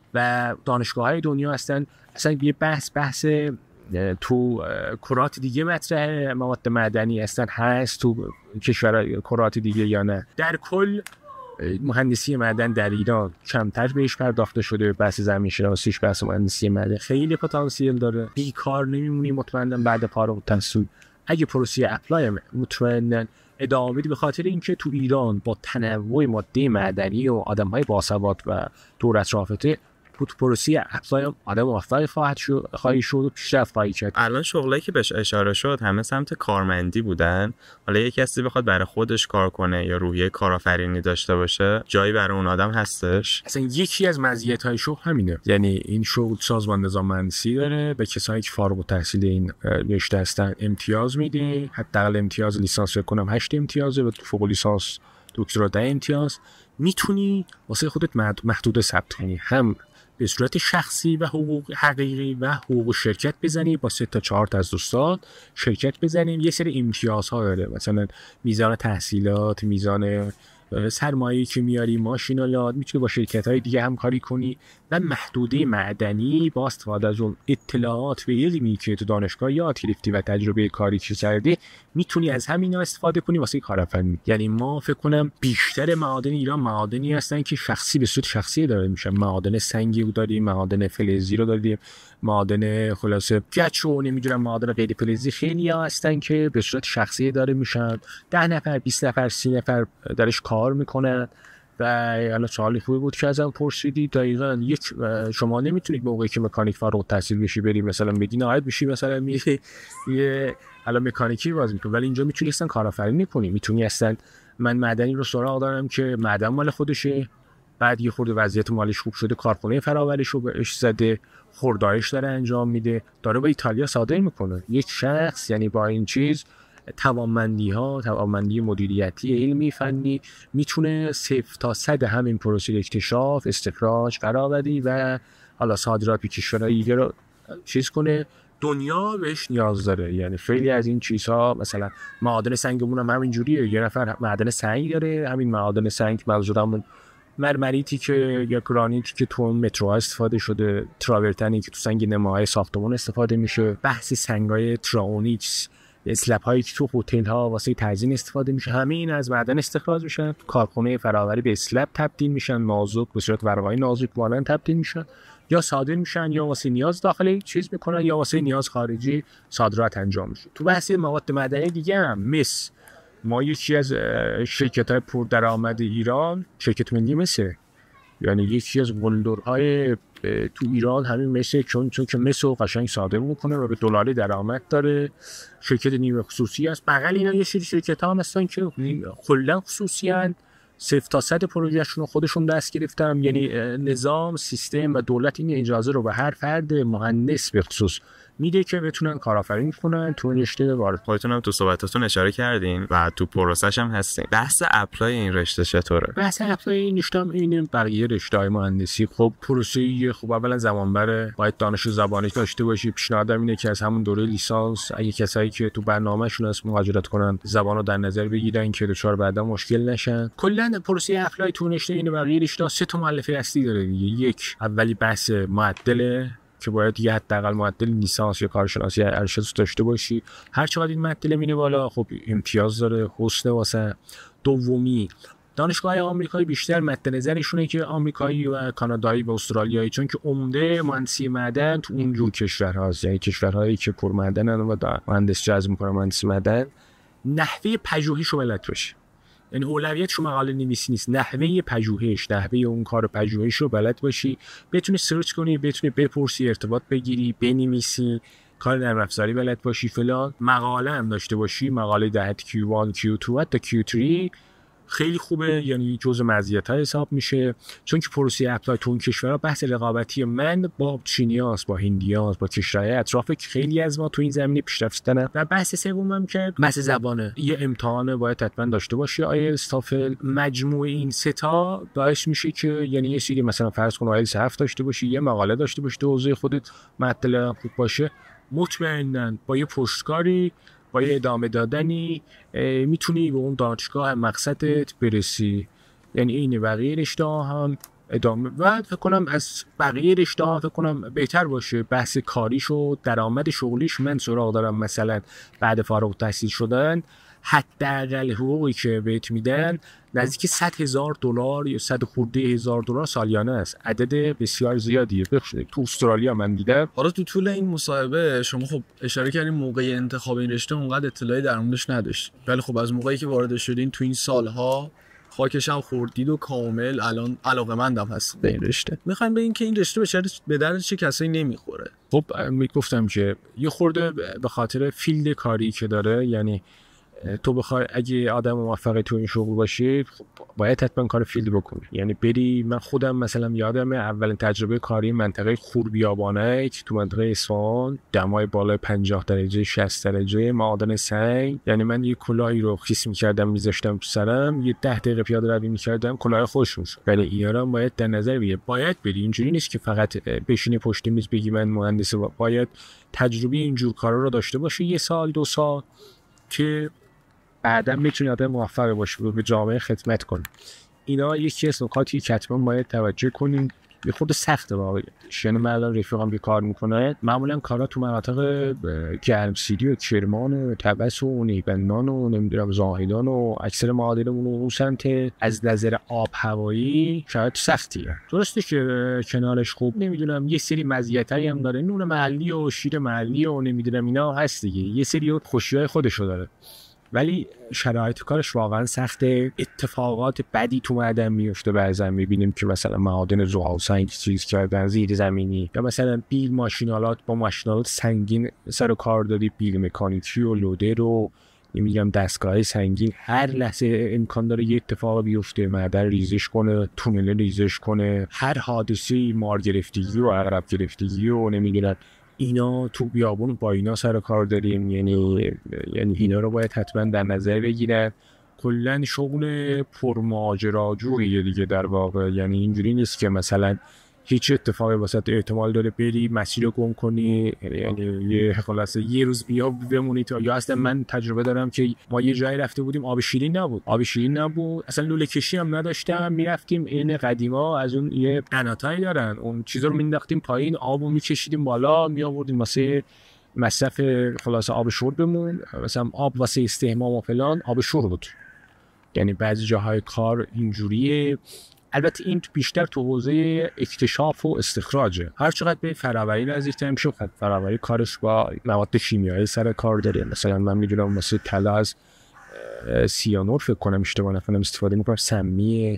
و دانشگاه‌های دنیا هستن. اصلا یه بحث بحث تو کرات دیگه مطرح مواد معدنی هستن هست تو کشورهای کرات دیگه یا نه. در کل مهندسی معدن در ایران کمتر بهش پرداخته شده. بحث زمین شناسیش، بحث مهندسی معدن خیلی پتانسیل داره. بیکار نمیمونی مطمئنا بعد فارغ التحصیل اگه پروسه اپلای مطمئنا ادامه بدی، به خاطر اینکه تو ایران با تنوع ماده معدنی و آدم‌های باسواد و دور اطرافته پروسه اپلای آدم موفقی خواهد شد، خواهی شد و پیشرفت خواهی کرد. الان شغلایی که بهش اشاره شد همه سمت کارمندی بودن. حالا یک کسی بخواد برای خودش کار کنه یا روحیه کارآفرینی داشته باشه، جایی برای اون آدم هستش؟ اصلا یکی از مزیت‌های شغل همینه. یعنی این شغل سازمان نظام مهندسی داره، به کسایی که فارغ التحصیل این رشته هستن امتیاز میده. حداقل امتیاز لیسانس فکر کنم هشت امتیازه و فوق لیسانس دکترا ده امتیاز. میتونی واسه خودت محدود ثبت کنی، هم به صورت شخصی و حقوق حقیقی و حقوق شرکت بزنی. با سه تا چهار تا از دوستان شرکت بزنیم. یه سری امتیازها داره، مثلا میزان تحصیلات، میزان سرمایه‌ای که میاری، ماشینالات، میتونی با شرکت‌های دیگه همکاری کنی و محدوده معدنی با استفاده از اون اطلاعات و علمی که تو دانشگاه یاد گرفتی و تجربه کاری که کردی میتونی از همینا استفاده کنی واسه کارآفرینی. یعنی ما فکر کنم بیشتر معادن ایران معادنی هستن که شخصی به صورت شخصی داره میشن. معادن سنگی رو داریم، معادن فلزی رو داریم، معادن خلاصه گچ و نمیدونم معادن غیر فلزی خیلی ها هستن که به صورت شخصی داره میشن. ده نفر، بیست نفر، سی نفر درش کار میکنن. و حالا سوالی خوبی بود که ازم پرسیدی. دقیقاً یک شما نمیتونید موقعی که مکانیک فارغ التحصیل بشی بری مثلا بدی نهایت بشی مثلا میری یه حالا مکانیکی باز میکنی، ولی اینجا میتونی اصلا کارآفرینی کنی. میتونی اصلا من معدنی رو سراغ دارم که معدن مال خودشه، بعد یه خورده وضعیت مالیش خوب شده، کارخونه فراوریش رو بهش زده، خوردایش داره انجام میده، داره با ایتالیا صادر میکنه. یک شخص یعنی با این چیز توانمندی ها، توانمندی مدیریتی، علمی، فنی، میتونه صفر تا صد همین پروسه اکتشاف، استخراج، فرآوری و حالا صادرات به کشورهای دیگه رو چیز کنه. دنیا بهش نیاز داره. یعنی خیلی از این چیزها مثلا معادن سنگمون هم همینجوریه. یه نفر معدن سنگ داره، همین معادن سنگ منظورم مرمریتی که یا گرانیتی که تو متروها استفاده شده، تراورتنی که تو سنگ نماهای ساختمان استفاده میشه، بحث سنگای تراونیکس، اسلپ هایی که تو هتل ها واسه تزیین استفاده میشه، همه این از معدن استخراج میشن. کارخونه فراوری به اسلپ تبدیل میشن، نازک به صورت ورقای نازک مانند تبدیل میشن، یا صادر میشن یا واسه نیاز داخلی چیز میکنن یا واسه نیاز خارجی صادرات انجام میشه. تو بحث مواد معدنی دیگه هم مس ما یکی از شرکت های پردرآمد ایران شرکت ملی مسه. یعنی یکی از قلدرهای تو ایران همین مسه، چون چون که مس رو قشنگ صادر میکنه و به دلاری درآمد داره. شرکت نیمه خصوصی است. بغل اینا یه سری شرکت ها هستن که کلا خصوصی ان، صفر تا صد پروژهشون رو خودشون دست گرفتن. یعنی نظام، سیستم و دولت این اجازه رو به هر فرد مهندس به خصوص میده که بتونن کارآفرینی کنن تو رشته وارد. خودتون هم تو صحبتاتون اشاره کردین و تو پروسش هم هستین. بحث اپلای این رشته چطوره؟ بحث اپلای این رشته هم این بقیه رشته‌های مهندسی. خب پروسه خوب اولا زمان بره، باید دانش زبانی داشته باشی. پیشنهادم اینه که از همون دوره لیسانس اگه کسایی که تو برنامه‌شون هست مهاجرت کنن زبانو در نظر بگیرن که دچار بعدا مشکل نشن. کلا پروسه اپلای تو رشته این بقیه رشته سه تا مؤلفه اصلی داره دیگه. یک، اولی بحث معدل که باید یه حداقل معدل لیسانس یا کارشناسی ارشد داشته باشی. هر چقدر این معدل میره بالا خب امتیاز داره، حسنه واسه. دومی، دانشگاه آمریکایی بیشتر مد نظرشونه که آمریکایی و کانادایی و استرالیایی، چون که عمده مهندسی معدن تو اون جور کشورهاست. یعنی کشورهایی که پر معدنن و مهندس جذب میکنن مهندسی معدن، نحوه پژوهشو بلد باشه. یعنی اولویت شما مقاله نویسی نیست، نحوه پژوهش، نحوه اون کار پژوهش رو بلد باشی، بتونی سرچ کنی، بتونی بپرسی، ارتباط بگیری، بنویسی، کار نرم افزاری بلد باشی فلان. مقاله هم داشته باشی، مقاله در حد کیو وان، کیو تو حتی کیو تری خیلی خوبه. یعنی جزء مزیت‌ها حساب میشه، چون که پروسه اپلای تو اون کشورها بحث رقابتی من با چینیاست، با هندیاست، با کشورهای اطراف که خیلی از ما تو این زمینه پیشرفته دارن. و بحث سومم که بحث زبانه. یه امتحان باید حتما داشته باشی، آیلتس، تافل. مجموع این سه تا باعث میشه که یعنی یه سری مثلا فرض کن آیلتس هفت داشته باشی، یه مقاله داشته باشی تو حوزه خودت، معدل خوب باشه، مطمئناً با یه پشتکاری، با یه ادامه دادنی میتونی به اون دانشگاه مقصدت برسی. یعنی این بقیه رشته ها هم ادامه و فکر کنم از بقیه رشته ها فکر کنم بهتر باشه. بحث کاریش و درآمد شغلیش من سراغ دارم. مثلا بعد فارغ التحصیل شدن حداقل حقوقی که بهت میدن نزدیک صد هزار دلار یا صد خورده هزار دلار سالیانه است. عدد بسیار زیادیه. تو استرالیا من دیدم. حالا تو طول این مصاحبه شما خب اشاره کردین موقع انتخاب این رشته اونقدر اطلاعی در موردش نداشت، ولی خب از موقعی که وارد شدین تو این سالها خاکش هم خوردید و کامل الان علاقه‌مندم هست به این رشته. میخوایم بگین که این رشته به چه به درد چه کسایی نمیخوره؟ خب میگفتم که یه خورده به خاطر فیلد کاری که داره. یعنی تو بخوای اگه آدم موفقی تو این شغل باشی خب باید حتما کار فیلد بکنی. یعنی بری، من خودم مثلا یادم اولین تجربه کاری منطقه خوربیابانه که تو منطقه اصفهان، دمای بالای پنجاه درجه شصت درجه، معادن سنگ. یعنی من یه کلاهی رو خیس می‌کردم می‌ذاشتم تو سرم، یه ده دقیقه پیاده روی می‌کردم، کلاه خوش می‌شد. ولی اینا باید در نظر بگیری، باید بری. اینجوری نیست که فقط بشینی پشت میز بگی من مهندسم. باید تجربه اینجور کارا رو داشته باشی، یه سال دو سال، که بعدا میتونه آدم موفق باشه و به جامعه خدمت کنه. اینا یکی از نکاتی که حتما باید توجه کنیم. یه خود سخته واقعا. یعنی من الان رفیقم که کار میکنه معمولا کارا تو مناطق گرمسیری و کرمان و طبس و نیبندان و نمیدونم زاهدان و اکثر معادلمون اون سمت از نظر آب هوایی شاید سختیه. درسته که کنارش خوب نمیدونم یه سری مزیتایی هم داره، نون محلی و شیر محلی و نمیدونم اینا هست دیگه، یه سری خوشیای خودشو داره، ولی شرایط کارش واقعا سخته. اتفاقات بدی تو معدن میفته، بعضا میبینیم که مثلا معادن زغال سنگ چیز کردن زیر زمینی، یا مثلا بیل ماشینالات با ماشینالات سنگین سر کار دادی، بیل مکانیکی و لودر و نمیگم دستگاه سنگین، هر لحظه امکان داره یه اتفاق بیفته، معدن ریزش کنه، تونل ریزش کنه، هر حادثه‌ای مار گرفتگی و عقرب گرفتگی و نمیدونم اینا تو بیابون با اینا سر کار داریم. یعنی یعنی اینا رو باید حتما در نظر بگیرن. کلا شغل پرماجراجویه دیگه در واقع، یعنی اینجوری نیست که مثلا هیچ اتفاقی واسط احتمال داره بری مسیر رو گم کنی، یعنی یه خلاصه یه روز بیا بمونی تا، یا اصلا من تجربه دارم که ما یه جایی رفته بودیم آب شیرین نبود، آب شیرین نبود اصلا، لوله کشی هم نداشتم، میرفتیم این قدیما از اون یه قناتایی دارن اون چیزا رو مینداختیم پایین، آبو میکشیدیم بالا میآوردیم واسه مصرف خلاصه آب شربمون، مثلا آب واسه استحمام و فلان آب شرب بود. یعنی بعضی جاهای کار اینجوریه. البته این بیشتر تو حوزه اکتشاف و استخراجه. هر چقدر به فراوری نزدیک‌تر میشه، خب فراوری کارش با مواد شیمیایی سر کار داره. مثلا من میدونم واسه طلا از سیانور فکر کنم اشتباه نکنم استفاده میکنم، سمی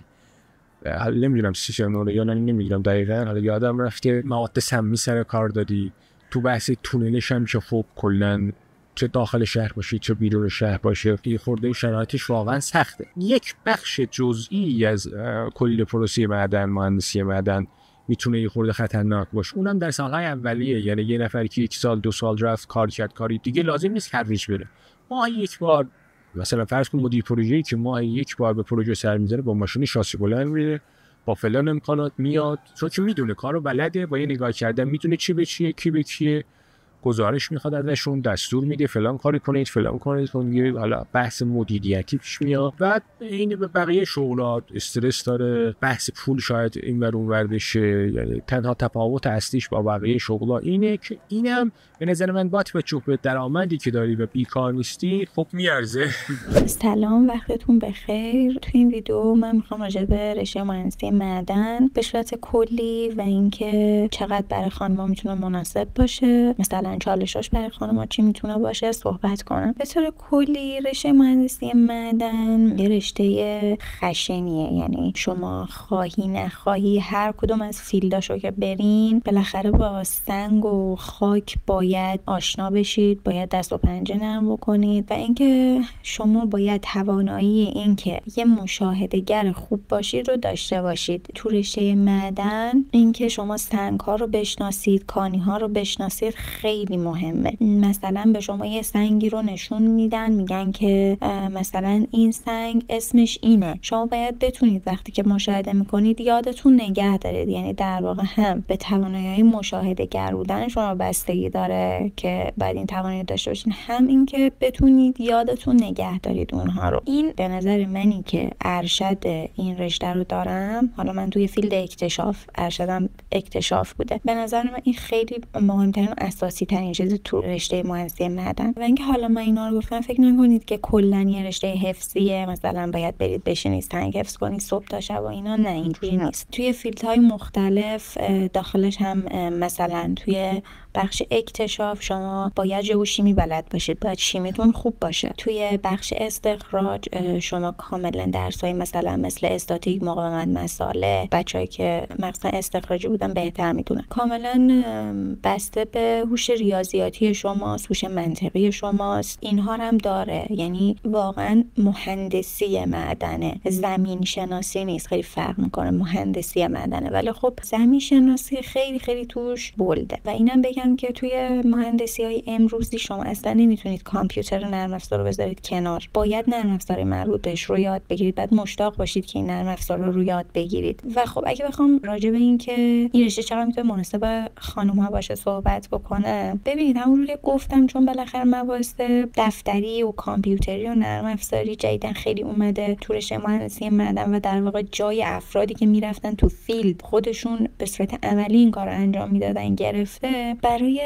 نمیدونم سیانور یا نه نمیدونم دقیقاً، حالا یادم رفته مواد سمی سر کار دادی. تو بحث تونلش هم که خب کلاً چه داخل شهر باشه چه بیرون شهر باشه یه خورده شرایطش واقعا سخته. یک بخش جزئی از کل پروسه معدن، مهندسی معدن میتونه یه خورده خطرناک باشه، اونم در سالهای اولیه. یعنی یه نفر که یک سال دو سال رفت کار کرد کاری دیگه لازم نیست هر روز بره. ماهی یک بار مثلا فرض کن مدیر پروژه‌ای که ماهی یک بار به پروژه سر میذاره با ماشین شاسی بلند میره با فلان امکانات میاد، چون که میدونه کارو بلده، با یه نگاه کردن میدونه چی به چیه کی به کیه، گزارش میخواد ازشون، دستور میده فلان کاری کنید فلان کنید کنید. حالا بحث مدیریتی پیش میاد. بعد این به بقیه شغلات استرس داره، بحث پول شاید این ور اون ور بشه. یعنی تنها تفاوت اصلیش با بقیه شغلا اینه که اینم به نظر من با توجه به درآمدی که داری و بیکار نیستی خب میارزه. سلام، وقتتون بخیر. تو این ویدیو من میخوام راجع به رشته مهندسی معدن به صورت کلی و اینکه چقدر برای خانم‌ها میتونه مناسب باشه، مثلا چالشاش برای خانم‌ها چی میتونه باشه صحبت کنم. به طور کلی رشته مهندسی معدن یه رشته خشنیه، یعنی شما خواهی نخواهی هر کدوم از فیلداشو که برین بالاخره با سنگ و خاک باید آشنا بشید، باید دست و پنجه نرم بکنید و اینکه شما باید توانایی اینکه یه مشاهده‌گر خوب باشید رو داشته باشید. تو رشته معدن اینکه شما سنگ‌ها رو بشناسید، کانی‌ها رو بشناسید خیلی مهمه. مثلا به شما یه سنگی رو نشون میدن میگن که مثلا این سنگ اسمش اینه، شما باید بتونید وقتی که مشاهده میکنید یادتون نگه دارید. یعنی در واقع هم به توانایی مشاهده گر بودن شما بستگی داره که بعد این توانایی داشته باشین، هم این که بتونید یادتون نگه دارید اونها رو. این به نظر منی که ارشد این رشته رو دارم، حالا من توی فیلد اکتشاف ارشدم اکتشاف بوده، به نظر من این خیلی مهمترین و اساسی ترین چیز تو رشته مهندسی معدن. و اینکه حالا من اینا رو گفتم فکر نکنید که کلا یه رشته حفظیه، مثلا باید برید بشینید سنگ حفظ کنید صبح تا شب و اینا، نه اینجوری نیست. توی فیلدهای مختلف داخلش هم مثلا توی بخش اکتشاف شما باید ژئوشیمی بلد باشید، باید شیمیتون خوب باشه. توی بخش استخراج شما کاملا درسای مثلا مثل استاتیک، مقاومت مساله، بچه‌ای که مثلا استخراجی بودن بهتر میدونن، کاملا بسته به هوش ریاضیاتی شماست، هوش منطقی شماست. اینها هم داره. یعنی واقعا مهندسی معدنه، زمین شناسی نیست، خیلی فرق میکنه. مهندسی معدنه ولی خب زمین شناسی خیلی خیلی توش بولده. و اینم بگم که توی مهندسی های امروزی شما اصلا نمیتونید کامپیوتر نرم افزار رو بذارید کنار، باید نرم افزار مربوط بهش رو یاد بگیرید، بعد مشتاق باشید که این نرم افزار رو رو یاد بگیرید. و خب اگه بخوام راجع به این که این رشته چقدر میتونه مناسب خانم ها باشه صحبت بکنم، بگم. ببینید همونجوری که گفتم چون بالاخره مباحث دفتری و کامپیوتری و نرم افزاری جدیدن خیلی اومده تو رشته مهندسی معدن و در واقع جای افرادی که میرفتن تو فیلد خودشون به صورت عملی این کار انجام میدادن گرفته، برای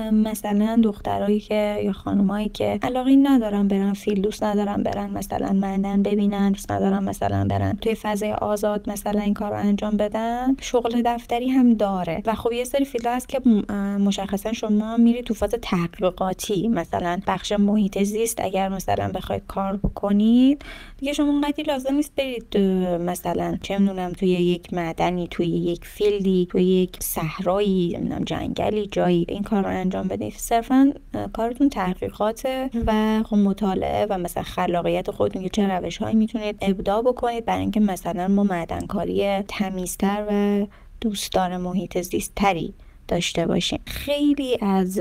مثلا دخترایی که یا خانمایی که علاقه ندارن برن فیلد، دوست ندارن برن مثلا معدن ببینن، دوست ندارن مثلا برن توی فضای آزاد مثلا این کار رو انجام بدن، شغل دفتری هم داره. و خب یه سری فیلد هست که مشخصا شما میری تو فاز تحقیقاتی، مثلا بخش محیط زیست اگر مثلا بخواید کار بکنید دیگه شما اونقدی لازم نیست برید مثلا چه میدونم توی یک معدنی، توی یک فیلدی، توی یک صحرایی، نمیدونم جنگلی جایی این کار رو انجام بدید. صرفا کارتون تحقیقاته و خب مطالعه و مثلا خلاقیت خودتون که چه روش‌هایی میتونید ابداع بکنید برای اینکه مثلا ما معدنکاری تمیزتر و دوستدار محیط زیست تری داشته باشیم. خیلی از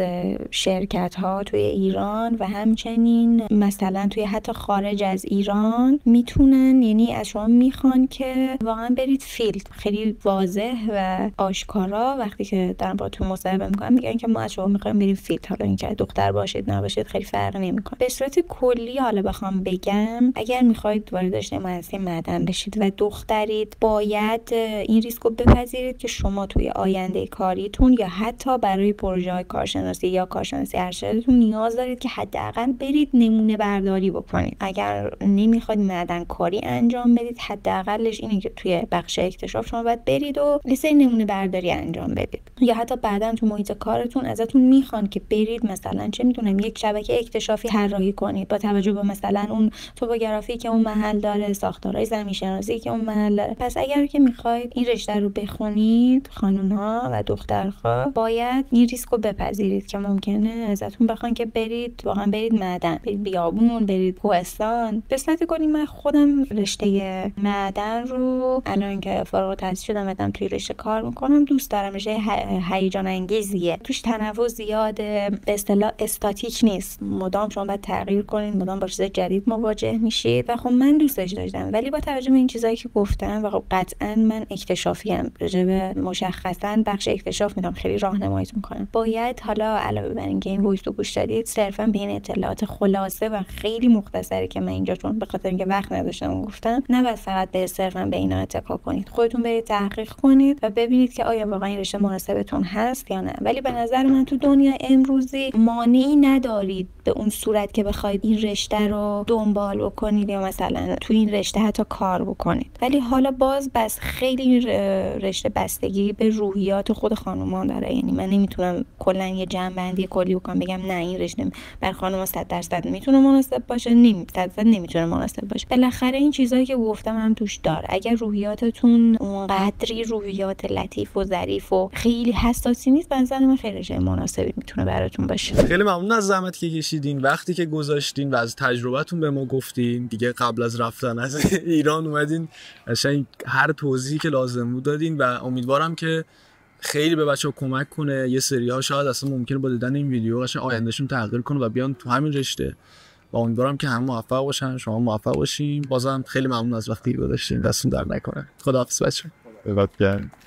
شرکت ها توی ایران و همچنین مثلا توی حتی خارج از ایران میتونن، یعنی از شما میخوان که واقعا برید فیلد. خیلی واضح و آشکارا وقتی که دارن با تو مصاحبه میکنن میگن که ما از شما میخوایم بریم فیلد، حالا اینکه دختر باشید نباشید خیلی فرق نمیکنه. به صورت کلی حالا بخوام بگم اگر میخواید وارد رشته مهندسی معدن بشید و دخترید، باید این ریسک رو بپذیرید که شما توی آینده کاریتون یا حتی برای پروژه های کارشناسی یا کارشناسی ارشدتون نیاز دارید که حداقل برید نمونه برداری بکنید. اگر نمیخواید معدن کاری انجام بدید حداقلش اینه که توی بخش اکتشاف شما باید برید و لیست نمونه برداری انجام بدید، یا حتی بعداً تو محیط کارتون ازتون میخوان که برید مثلا چه میدونم یک شبکه اکتشافی طراحی کنید با توجه به مثلا اون توپوگرافی که اون محل داره، ساختارهای زمین شناسی که اون محل داره. پس اگر که میخواید این رشته رو بخونید خانم‌ها و دخترها باید این ریسک رو بپذیرید که ممکنه ازتون بخوان که برید واقعا برید معدن، برید بیابون، برید کوهستان. به صورت کلی من خودم رشته معدن رو الان که فارغ التحصیل شدم بدم توی رشته کار میکنم دوست دارم. رشته هیجان انگیزیه، توش تنوع زیاده، به اصطلاح استاتیک نیست، مدام شما باید تغییر کنید، مدام با چیز جدید مواجه میشید و خب من دوستش داشتم. ولی با توجه به این چیزایی که گفتم و خب قطعا من اکتشافی ام، راجع به مشخصا بخش اکتشاف میدونم خیلی راهنماییتون کنم. باید حالا علاوه بر اینکه این وایس رو گوش دادید صرفا به این اطلاعات خلاصه و خیلی مختصری که من اینجا چون به خاطر اینکه وقت نداشتم گفتم، نباید فقط به صرفا به اینا اتکا کنید. خودتون برید تحقیق کنید و ببینید که آیا واقعا این رشته مناسبتون هست یا نه. ولی به نظر من تو دنیا امروزی مانعی ندارید به اون صورت که بخواید این رشته رو دنبال بکنید یا مثلا تو این رشته حتی کار بکنید. ولی حالا باز بس خیلی رشته بستگی به روحیات خود خانوما داره. یعنی من نمیتونم کلا یه جمع‌بندی کلی بکنم بگم نه این رشته بر خانم صد درصد میتونه مناسب باشه، نمی صد درصد نمیتونه مناسب باشه. بالاخره این چیزایی که گفتم هم توش داره. اگر روحیاتتون اونقدری روحیات لطیف و ظریف و خیلی حساسی نیست، به نظر من خیلی رشته مناسبی میتونه براتون باشه. خیلی ممنون از زحمتی که کشیدین، وقتی که گذاشتین و از تجربتون به ما گفتین. دیگه قبل از رفتن از ایران اومدین قشنگ هر توضیحی که لازم بود دادین و امیدوارم که خیلی به بچه‌ها کمک کنه. یه سری‌ها شاید اصلا ممکنه با دیدن این ویدیو قشنگ آیندهشون تغییر کنه و بیان تو همین رشته. و امیدوارم که همه موفق باشن، شما موفق باشین. بازم خیلی ممنون از وقتی که گذاشتین. دستتون در نکنه. خداحافظ بچه‌ها. بباد گرم.